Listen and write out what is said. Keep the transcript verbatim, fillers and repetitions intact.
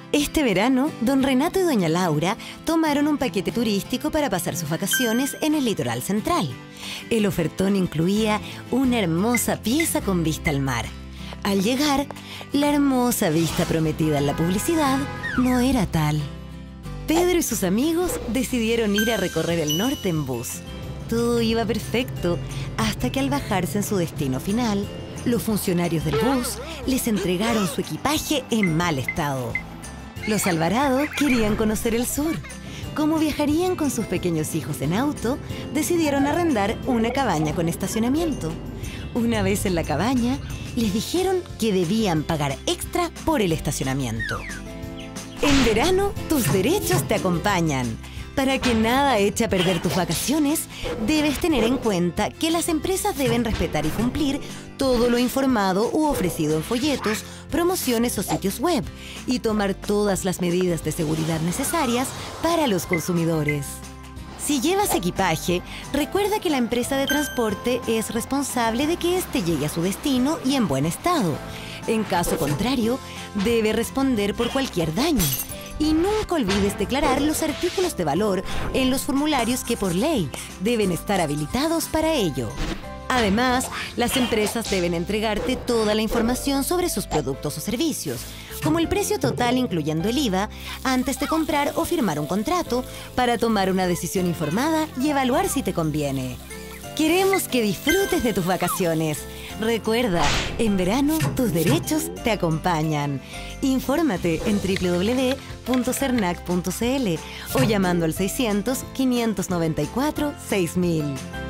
Este verano, don Renato y doña Laura tomaron un paquete turístico para pasar sus vacaciones en el litoral central. El ofertón incluía una hermosa pieza con vista al mar. Al llegar, la hermosa vista prometida en la publicidad no era tal. Pedro y sus amigos decidieron ir a recorrer el norte en bus. Todo iba perfecto, hasta que al bajarse en su destino final, los funcionarios del bus les entregaron su equipaje en mal estado. Los Alvarado querían conocer el sur. Como viajarían con sus pequeños hijos en auto, decidieron arrendar una cabaña con estacionamiento. Una vez en la cabaña, les dijeron que debían pagar extra por el estacionamiento. En verano, tus derechos te acompañan. Para que nada eche a perder tus vacaciones, debes tener en cuenta que las empresas deben respetar y cumplir todo lo informado u ofrecido en folletos, promociones o sitios web y tomar todas las medidas de seguridad necesarias para los consumidores. Si llevas equipaje, recuerda que la empresa de transporte es responsable de que éste llegue a su destino y en buen estado. En caso contrario, debe responder por cualquier daño. Y nunca olvides declarar los artículos de valor en los formularios que por ley deben estar habilitados para ello. Además, las empresas deben entregarte toda la información sobre sus productos o servicios, como el precio total incluyendo el I V A, antes de comprar o firmar un contrato, para tomar una decisión informada y evaluar si te conviene. Queremos que disfrutes de tus vacaciones. Recuerda, en verano tus derechos te acompañan. Infórmate en doble u doble u doble u punto cernac punto c l o llamando al seiscientos, quinientos noventa y cuatro, seis mil.